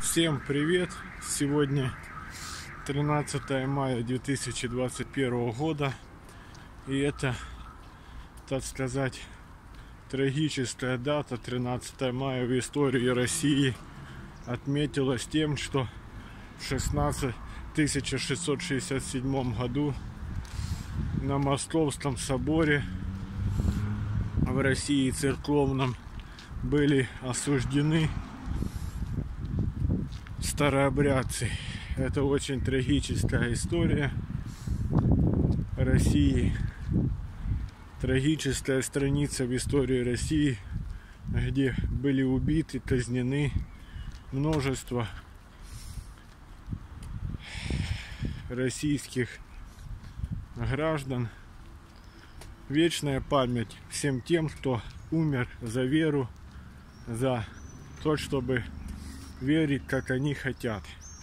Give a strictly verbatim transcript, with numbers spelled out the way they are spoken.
Всем привет! Сегодня тринадцатое мая две тысячи двадцать первого года. И это, так сказать, трагическая дата. Тринадцатое мая в истории России отметилась тем, что в тысяча шестьсот шестьдесят седьмом году на Московском соборе в России церковном были осуждены старообрядцы. Это очень трагическая история России, трагическая страница в истории России, где были убиты, казнены множество российских граждан. Вечная память всем тем, кто умер за веру, за то, чтобы верить, как они хотят.